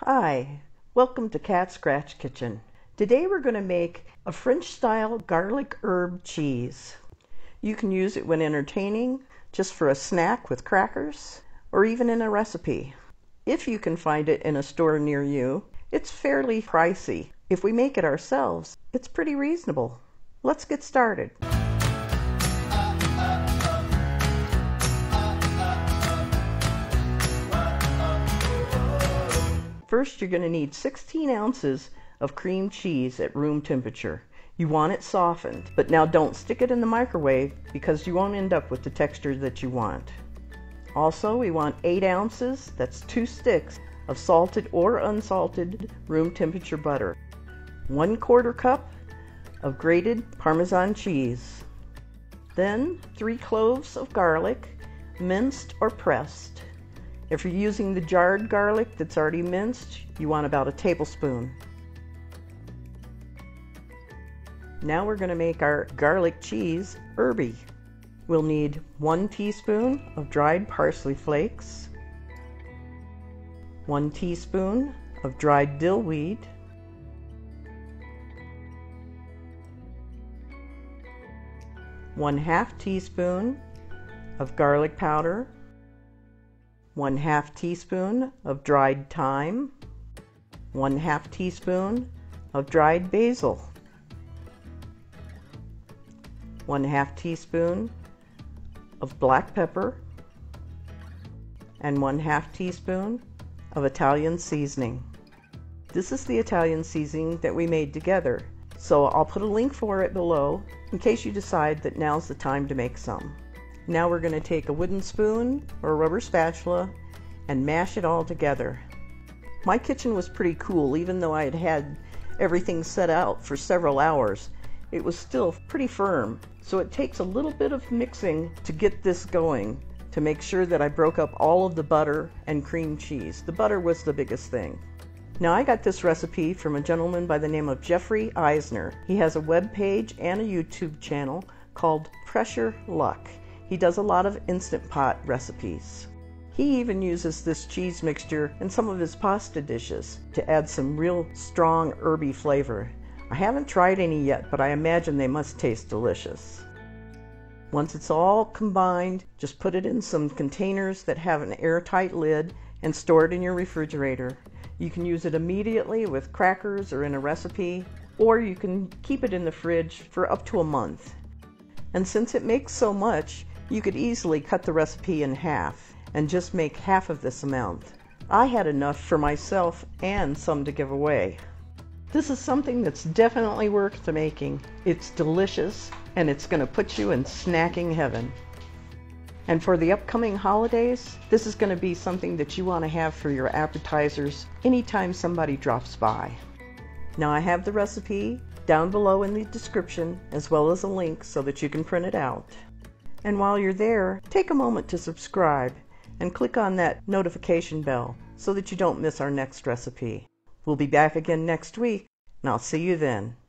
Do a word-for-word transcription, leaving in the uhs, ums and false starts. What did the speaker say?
Hi, welcome to Cat Scratch Kitchen. Today we're going to make a French-style garlic herb cheese. You can use it when entertaining, just for a snack with crackers, or even in a recipe. If you can find it in a store near you, it's fairly pricey. If we make it ourselves, it's pretty reasonable. Let's get started. First, you're going to need sixteen ounces of cream cheese at room temperature. You want it softened, but now don't stick it in the microwave because you won't end up with the texture that you want. Also, we want eight ounces, that's two sticks, of salted or unsalted room temperature butter. One quarter cup of grated Parmesan cheese. Then three cloves of garlic, minced or pressed. If you're using the jarred garlic that's already minced, you want about a tablespoon. Now we're going to make our garlic cheese herby. We'll need one teaspoon of dried parsley flakes, one teaspoon of dried dill weed, one half teaspoon of garlic powder, one half teaspoon of dried thyme, one half teaspoon of dried basil, one half teaspoon of black pepper, and one half teaspoon of Italian seasoning. This is the Italian seasoning that we made together, so I'll put a link for it below in case you decide that now's the time to make some. Now we're going to take a wooden spoon or a rubber spatula and mash it all together. My kitchen was pretty cool. Even though I had had everything set out for several hours, it was still pretty firm. So it takes a little bit of mixing to get this going, to make sure that I broke up all of the butter and cream cheese. The butter was the biggest thing. Now I got this recipe from a gentleman by the name of Jeffrey Eisner. He has a web page and a YouTube channel called Pressure Luck. He does a lot of Instant Pot recipes. He even uses this cheese mixture in some of his pasta dishes to add some real strong herby flavor. I haven't tried any yet, but I imagine they must taste delicious. Once it's all combined, just put it in some containers that have an airtight lid and store it in your refrigerator. You can use it immediately with crackers or in a recipe, or you can keep it in the fridge for up to a month. And since it makes so much, you could easily cut the recipe in half and just make half of this amount. I had enough for myself and some to give away. This is something that's definitely worth the making. It's delicious and it's going to put you in snacking heaven. And for the upcoming holidays, this is going to be something that you want to have for your appetizers anytime somebody drops by. Now I have the recipe down below in the description, as well as a link so that you can print it out. And while you're there, take a moment to subscribe and click on that notification bell so that you don't miss our next recipe. We'll be back again next week, and I'll see you then.